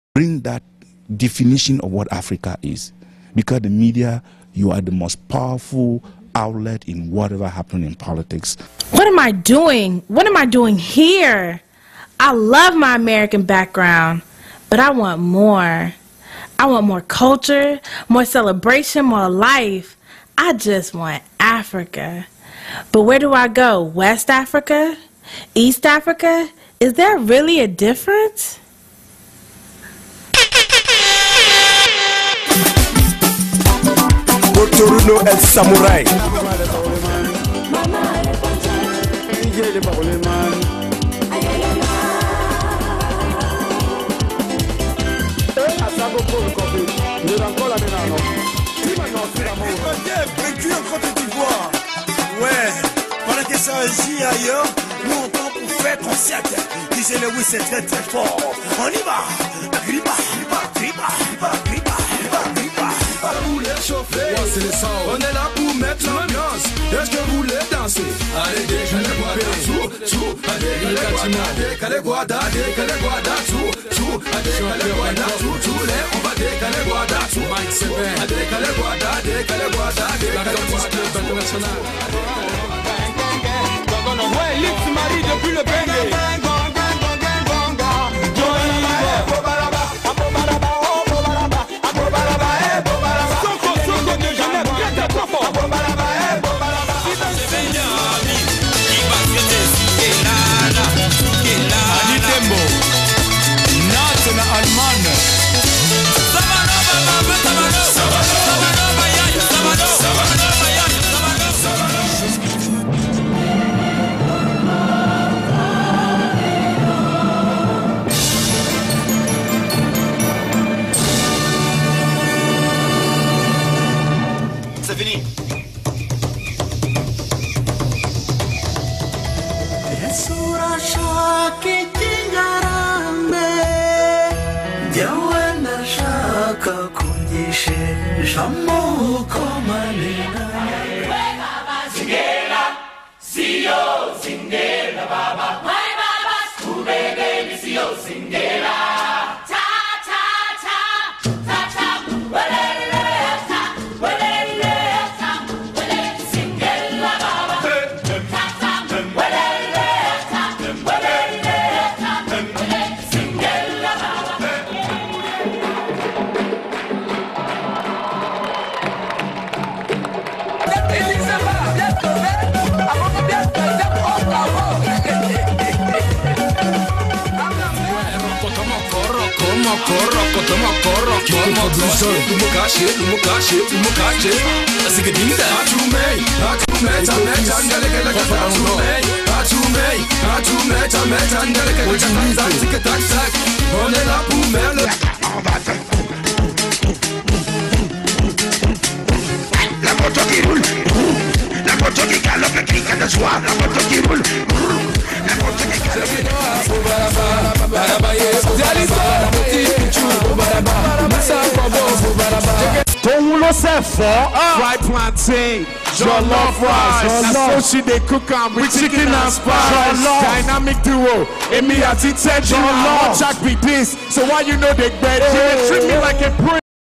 bring that definition of what Africa is. Because the media, you are the most powerful outlet in whatever happened in politics. What am I doing? What am I doing here? I love my American background, but I want more. I want more culture, more celebration, more life. I just want Africa. But where do I go? West Africa? East Africa? Is there really a difference? Toruno El Samurai. Ouais, pendant que ça agit ailleurs, nous on tente pour faire concert. Disait le oui, c'est très très fort. On y va. Griba, griba, griba, griba, griba, griba. Vous les chauffer, c'est le sang. On est là pour mettre l'ambiance. Est-ce que vous voulez danser? Allez, décalez guada, tout, allez, décalez guada, tout, décalez guada, tout, on va décaler guada, tout, Mike Seven, décalez guada, international. Ouais, Lix Marie depuis le Bengue. C'est fini. On est là pour mettre la moto qui roule, la moto qui galope, le clic de soir, la moto qui roule, la moto qui c'est fort. Fried plantain, jollof rice, sushi they cook am with chicken and spice. Dynamic duo, Emi ati Teji. Jack be this, so why you know they bet? They treat me like a prince.